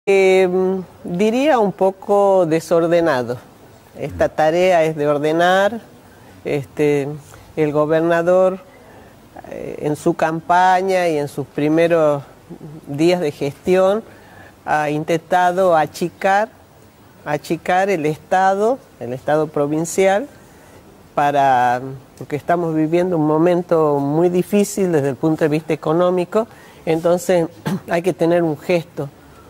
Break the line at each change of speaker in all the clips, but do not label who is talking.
Diría un poco desordenado. Esta tarea es de ordenar. El gobernador en su campaña y en sus primeros días de gestión ha intentado achicar el Estado provincial, porque estamos viviendo un momento muy difícil desde el punto de vista económico. Entonces hay que tener un gesto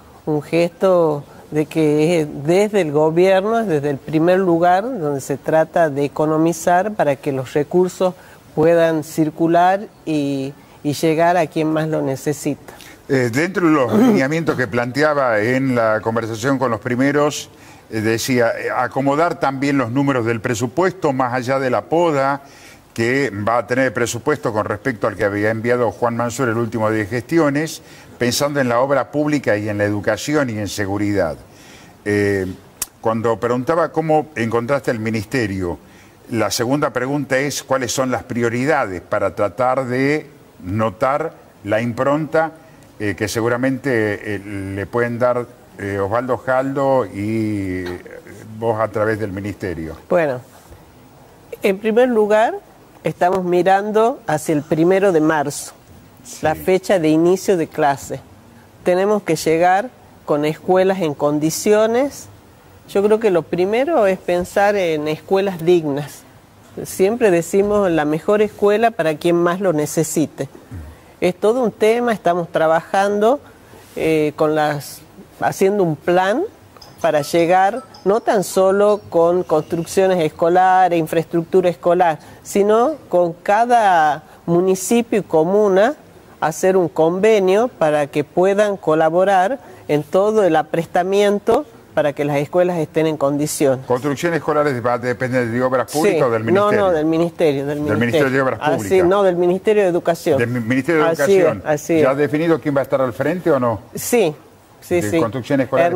de que desde el gobierno, desde el primer lugar, donde se trata de economizar para que los recursos puedan circular y llegar a quien más lo necesita.
Dentro de los lineamientos que planteaba en la conversación con los primeros, decía acomodar también los números del presupuesto, más allá de la poda que va a tener el presupuesto con respecto al que había enviado Juan Mansur el último día de gestiones, pensando en la obra pública y en la educación y en seguridad. Cuando preguntaba cómo encontraste el ministerio, la segunda pregunta es cuáles son las prioridades para tratar de notar la impronta que seguramente le pueden dar Osvaldo Jaldo y vos a través del ministerio.
Bueno, en primer lugar, estamos mirando hacia el 1 de marzo, sí, la fecha de inicio de clase. Tenemos que llegar con escuelas en condiciones. Yo creo que lo primero es pensar en escuelas dignas. Siempre decimos la mejor escuela para quien más lo necesite. Es todo un tema, estamos trabajando haciendo un plan para llegar no tan solo con construcciones escolares, infraestructura escolar, sino con cada municipio y comuna hacer un convenio para que puedan colaborar en todo el aprestamiento para que las escuelas estén en condiciones.
¿Construcciones escolares va a depender de obras públicas, sí, o del ministerio?
No, del ministerio.
¿Del Ministerio de Obras Públicas?
Así, no, del Ministerio de Educación.
¿Del Ministerio de Educación?
Así es.
¿Ya has definido quién va a estar al frente o no?
Sí.
Construcciones escolares,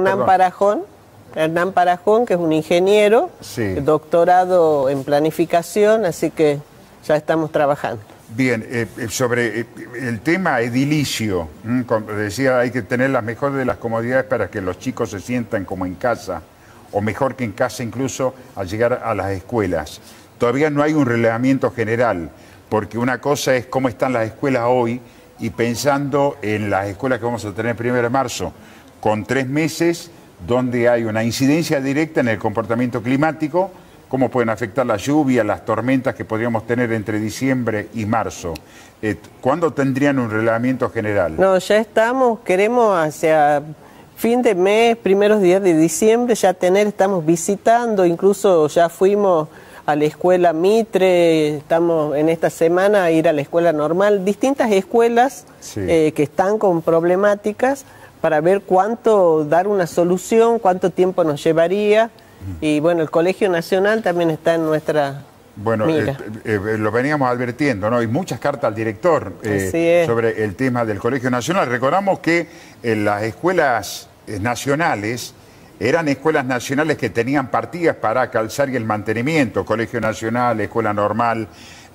Hernán Parajón, que es un ingeniero, sí, doctorado en planificación, así que ya estamos trabajando.
Bien, sobre el tema edilicio, como decía, hay que tener las mejores de las comodidades para que los chicos se sientan como en casa, o mejor que en casa incluso al llegar a las escuelas. Todavía no hay un reglamento general, porque una cosa es cómo están las escuelas hoy, y pensando en las escuelas que vamos a tener el 1 de marzo, con 3 meses, donde hay una incidencia directa en el comportamiento climático, cómo pueden afectar la lluvia, las tormentas que podríamos tener entre diciembre y marzo. ¿Cuándo tendrían un reglamento general?
No, ya queremos hacia fin de mes, primeros días de diciembre, estamos visitando, incluso ya fuimos a la escuela Mitre, estamos en esta semana a ir a la escuela normal, distintas escuelas, sí, que están con problemáticas, para ver dar una solución, cuánto tiempo nos llevaría. Y bueno, el Colegio Nacional también está en nuestra mira.
Lo veníamos advirtiendo, ¿no? Hay muchas cartas al director sobre el tema del Colegio Nacional. Recordamos que las escuelas nacionales eran escuelas nacionales que tenían partidas para calzar y el mantenimiento, Colegio Nacional, Escuela Normal.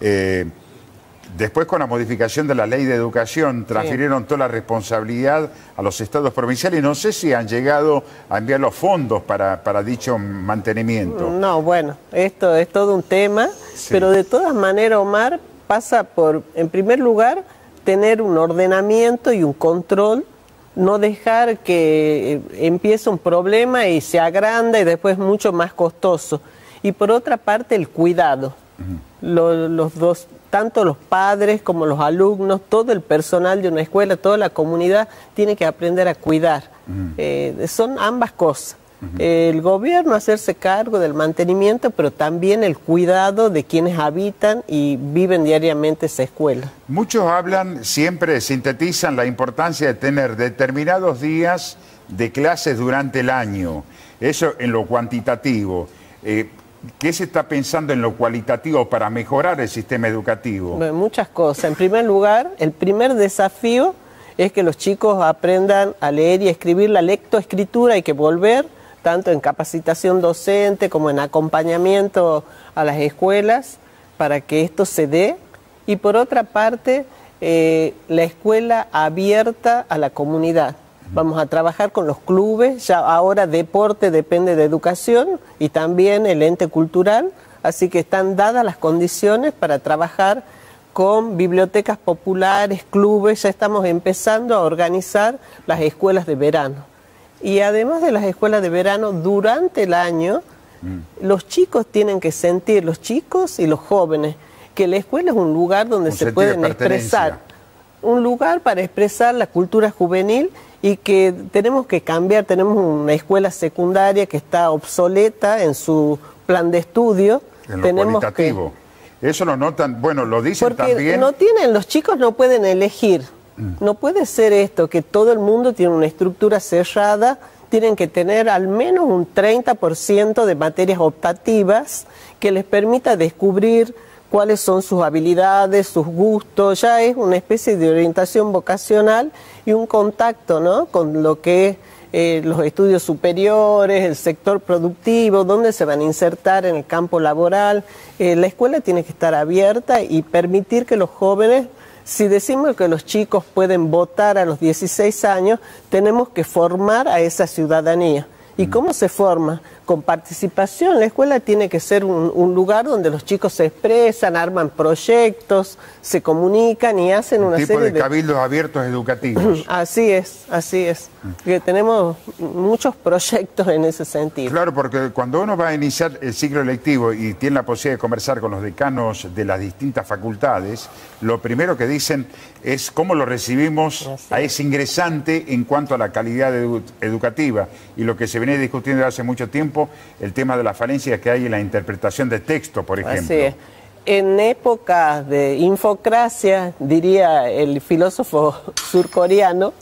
Después, con la modificación de la Ley de Educación, transfirieron toda la responsabilidad a los estados provinciales. No sé si han llegado a enviar los fondos para dicho mantenimiento.
No, bueno, esto es todo un tema, sí, pero de todas maneras, Omar, pasa por, en primer lugar, tener un ordenamiento y un control, no dejar que empiece un problema y se agranda y después es mucho más costoso. Y por otra parte, el cuidado. Los dos, tanto los padres como los alumnos, todo el personal de una escuela, toda la comunidad tiene que aprender a cuidar. Son ambas cosas. El gobierno hacerse cargo del mantenimiento, pero también el cuidado de quienes habitan y viven diariamente esa escuela.
Muchos hablan, siempre sintetizan la importancia de tener determinados días de clases durante el año. Eso en lo cuantitativo. ¿Qué se está pensando en lo cualitativo para mejorar el sistema educativo?
Bueno, muchas cosas. En primer lugar, el primer desafío es que los chicos aprendan a leer y escribir. La lectoescritura hay que volver, tanto en capacitación docente como en acompañamiento a las escuelas, para que esto se dé. Y por otra parte, la escuela abierta a la comunidad. Vamos a trabajar con los clubes, ya ahora deporte depende de educación y también el ente cultural, así que están dadas las condiciones para trabajar con bibliotecas populares, clubes, ya estamos empezando a organizar las escuelas de verano. Y además de las escuelas de verano, durante el año, los chicos tienen que sentir, los chicos y los jóvenes, que la escuela es un lugar donde se pueden expresar, un lugar para expresar la cultura juvenil y que tenemos que cambiar. Tenemos una escuela secundaria que está obsoleta en su plan de estudio.
En lo cualitativo. Eso lo notan, bueno, lo dicen
porque
también.
No tienen, los chicos no pueden elegir. No puede ser esto, que todo el mundo tiene una estructura cerrada, tienen que tener al menos un 30% de materias optativas que les permita descubrir cuáles son sus habilidades, sus gustos. Ya es una especie de orientación vocacional y un contacto, ¿no?, con lo que es los estudios superiores, el sector productivo, dónde se van a insertar en el campo laboral. La escuela tiene que estar abierta y permitir que los jóvenes, si decimos que los chicos pueden votar a los 16 años, tenemos que formar a esa ciudadanía. ¿Y cómo se forma? Con participación. La escuela tiene que ser un lugar donde los chicos se expresan, arman proyectos, se comunican y hacen una serie de...
tipo de cabildos abiertos educativos.
Así es, así es. Que tenemos muchos proyectos en ese sentido.
Claro, porque cuando uno va a iniciar el ciclo lectivo y tiene la posibilidad de conversar con los decanos de las distintas facultades, lo primero que dicen es cómo lo recibimos a ese ingresante en cuanto a la calidad educativa. Y lo que se viene discutiendo hace mucho tiempo, el tema de la falencia que hay en la interpretación de texto, por ejemplo.
Así es. En épocas de infocracia, diría el filósofo surcoreano,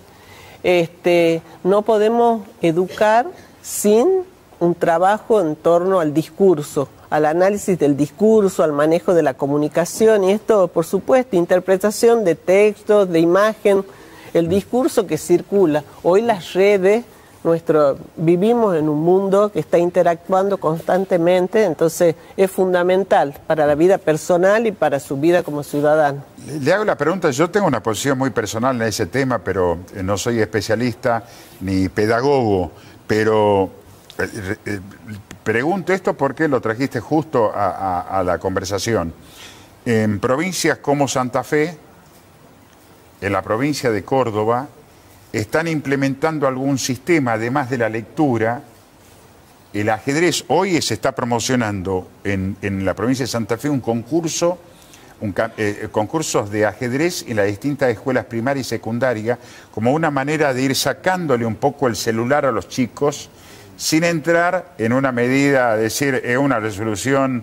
no podemos educar sin un trabajo en torno al discurso, al análisis del discurso, al manejo de la comunicación, y esto, por supuesto, interpretación de textos, de imagen, el discurso que circula. Hoy las redes, vivimos en un mundo que está interactuando constantemente, entonces es fundamental para la vida personal y para su vida como ciudadano.
Le hago la pregunta, yo tengo una posición muy personal en ese tema, pero no soy especialista ni pedagogo, pero pregunto esto porque lo trajiste justo a la conversación. En provincias como Santa Fe, en la provincia de Córdoba, están implementando algún sistema, además de la lectura, el ajedrez. Hoy se está promocionando en la provincia de Santa Fe un concurso, concursos de ajedrez en las distintas escuelas primarias y secundarias, como una manera de ir sacándole un poco el celular a los chicos, sin entrar en una medida, decir, es una resolución,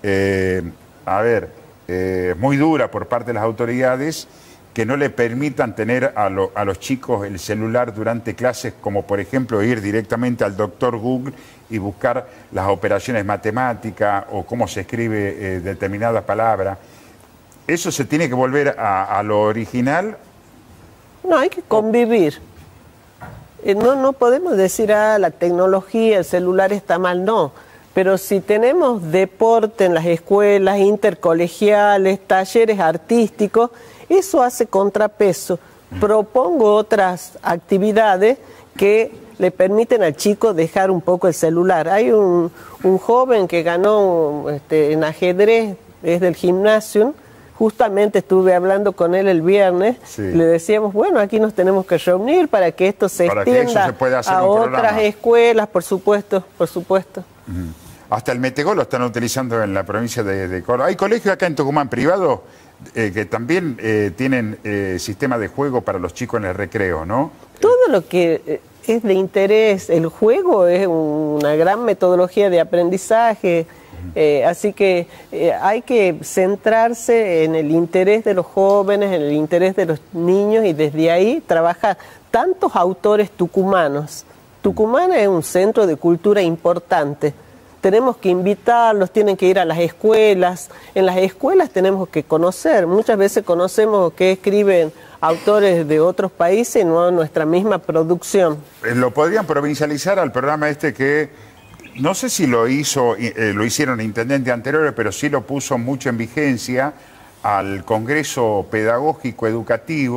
muy dura por parte de las autoridades, que no le permitan tener a los chicos el celular durante clases, como por ejemplo ir directamente al doctor Google y buscar las operaciones matemáticas o cómo se escribe determinada palabra. ¿Eso se tiene que volver a lo original?
No, hay que convivir. No podemos decir, la tecnología, el celular está mal, no. Pero si tenemos deporte en las escuelas, intercolegiales, talleres artísticos, eso hace contrapeso. Propongo otras actividades que le permiten al chico dejar un poco el celular. Hay un joven que ganó en ajedrez, es del gimnasio. Justamente estuve hablando con él el viernes, le decíamos, bueno, aquí nos tenemos que reunir para que esto se extienda a otras escuelas, por supuesto, por supuesto.
Hasta el metegol lo están utilizando en la provincia de Córdoba. Hay colegios acá en Tucumán privados que también tienen sistema de juego para los chicos en el recreo, ¿no?
Todo lo que es de interés, el juego es una gran metodología de aprendizaje. Así que hay que centrarse en el interés de los jóvenes, en el interés de los niños y desde ahí trabajar. Tantos autores tucumanos. Tucumán es un centro de cultura importante. Tenemos que invitarlos, tienen que ir a las escuelas. En las escuelas tenemos que conocer. Muchas veces conocemos qué escriben autores de otros países, no nuestra misma producción.
¿Lo podrían provincializar al programa que... No sé si lo hicieron intendentes anteriores, pero sí lo puso mucho en vigencia al Congreso Pedagógico Educativo,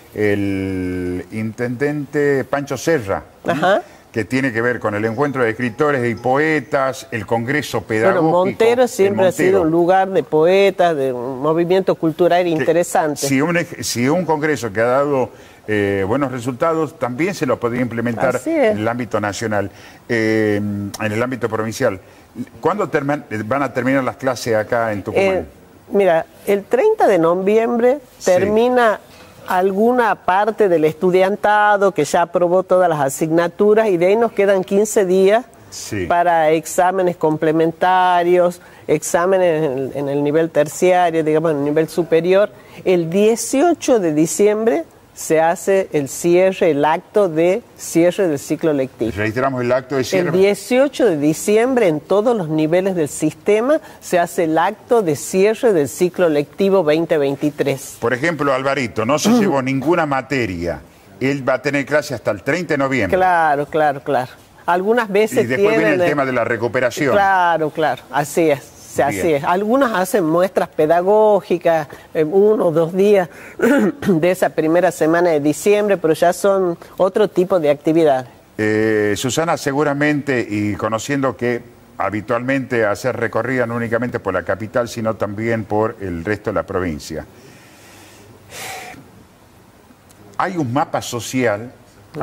el intendente Pancho Serra,
Ajá.
que tiene que ver con el encuentro de escritores y poetas, el Congreso Pedagógico.
Bueno, Montero siempre ha sido un lugar de poetas, de un movimiento cultural interesante.
Si un congreso que ha dado buenos resultados, también se lo podría implementar en el ámbito nacional, en el ámbito provincial. ¿Cuándo van a terminar las clases acá en Tucumán?
Mira, el 30 de noviembre termina alguna parte del estudiantado que ya aprobó todas las asignaturas y de ahí nos quedan 15 días para exámenes complementarios, exámenes en el nivel terciario, digamos en el nivel superior. El 18 de diciembre se hace el acto de cierre del ciclo lectivo.
Reiteramos el acto de cierre.
El 18 de diciembre en todos los niveles del sistema se hace el acto de cierre del ciclo lectivo 2023.
Por ejemplo, Alvarito no se llevó ninguna materia. Él va a tener clase hasta el 30 de noviembre.
Claro. Algunas veces
y después viene el tema de la recuperación.
Claro, así es. Así es. Algunas hacen muestras pedagógicas, 1 o 2 días de esa primera semana de diciembre, pero ya son otro tipo de actividades.
Susana, seguramente, y conociendo que habitualmente hacer recorrida no únicamente por la capital, sino también por el resto de la provincia. Hay un mapa social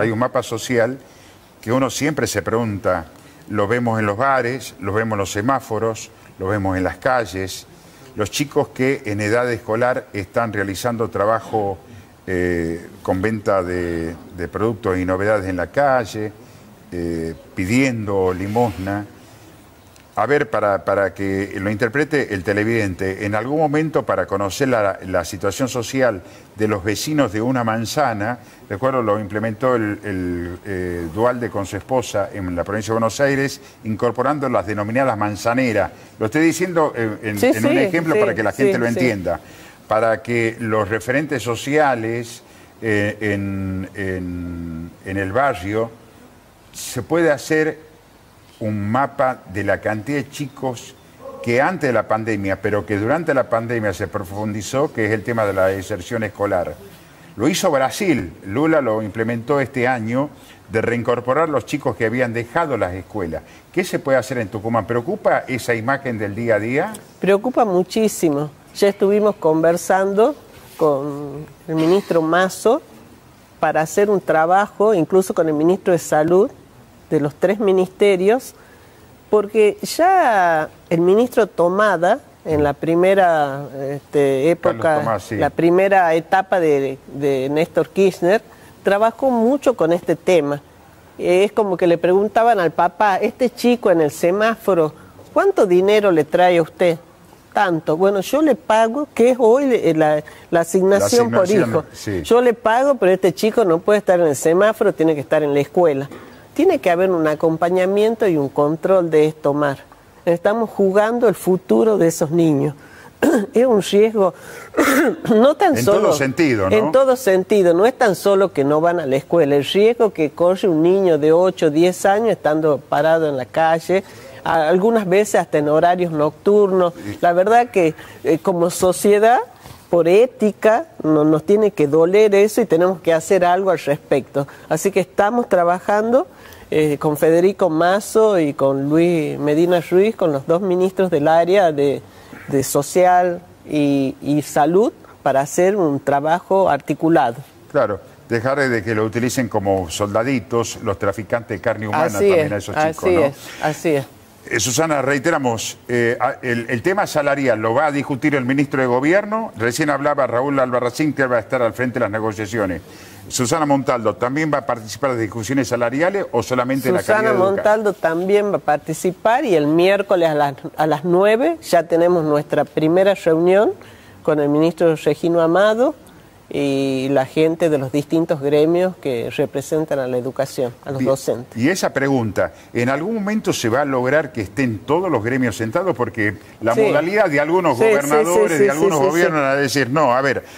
que uno siempre se pregunta, lo vemos en los bares, lo vemos en los semáforos, lo vemos en las calles, los chicos que en edad escolar están realizando trabajo con venta de productos y novedades en la calle, pidiendo limosna. A ver, para que lo interprete el televidente, en algún momento para conocer la situación social de los vecinos de una manzana, recuerdo lo implementó el Dualde con su esposa en la provincia de Buenos Aires, incorporando las denominadas manzaneras. Lo estoy diciendo en un ejemplo para que la gente lo entienda, para que los referentes sociales en el barrio se pueda hacer un mapa de la cantidad de chicos que antes de la pandemia, pero que durante la pandemia se profundizó, que es el tema de la deserción escolar. Lo hizo Brasil, Lula lo implementó este año, de reincorporar los chicos que habían dejado las escuelas. ¿Qué se puede hacer en Tucumán? ¿Preocupa esa imagen del día a día?
Preocupa muchísimo. Ya estuvimos conversando con el ministro Masso para hacer un trabajo, incluso con el ministro de Salud, de los 3 ministerios, porque ya el ministro Tomada, en la primera época, Tomás, la primera etapa de Néstor Kirchner, trabajó mucho con este tema. Es como que le preguntaban al papá, este chico en el semáforo, ¿cuánto dinero le trae a usted? Tanto. Bueno, yo le pago, que es hoy la asignación por hijo. Sí. Yo le pago, pero este chico no puede estar en el semáforo, tiene que estar en la escuela. Tiene que haber un acompañamiento y un control de esto, Mar. Estamos jugando el futuro de esos niños. Es un riesgo, no tan solo... En todo sentido, ¿no? En todo sentido. No es tan solo que no van a la escuela. El riesgo que corre un niño de 8 o 10 años estando parado en la calle, algunas veces hasta en horarios nocturnos. La verdad que como sociedad, por ética, nos tiene que doler eso y tenemos que hacer algo al respecto. Así que estamos trabajando con Federico Masso y con Luis Medina Ruiz, con los 2 ministros del área de social y salud, para hacer un trabajo articulado.
Claro, dejar de que lo utilicen como soldaditos los traficantes de carne humana también a esos chicos, ¿no?
Así es.
Susana, reiteramos, el tema salarial lo va a discutir el ministro de Gobierno. Recién hablaba Raúl Albarracín, que va a estar al frente de las negociaciones. Susana Montaldo, ¿también va a participar de discusiones salariales o solamente la calidad de
Susana Montaldo también va a participar y el miércoles a las 9 ya tenemos nuestra primera reunión con el ministro Regino Amado y la gente de los distintos gremios que representan a la educación, a los docentes.
Y esa pregunta, ¿en algún momento se va a lograr que estén todos los gremios sentados? Porque la modalidad de algunos gobernadores, de algunos gobiernos, a decir, no, a ver,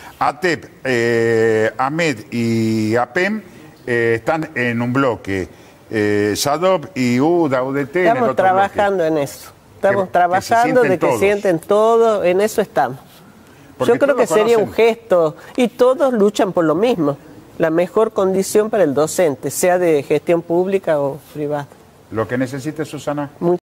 ATEP, AMED y APEM están en un bloque, SADOP y UDA, UDT en el otro bloque.
Estamos trabajando en eso, estamos trabajando de que sienten todo, en eso estamos.
Porque
Yo creo que sería un gesto, y todos luchan por lo mismo, la mejor condición para el docente, sea de gestión pública o privada.
Lo que necesite, Susana.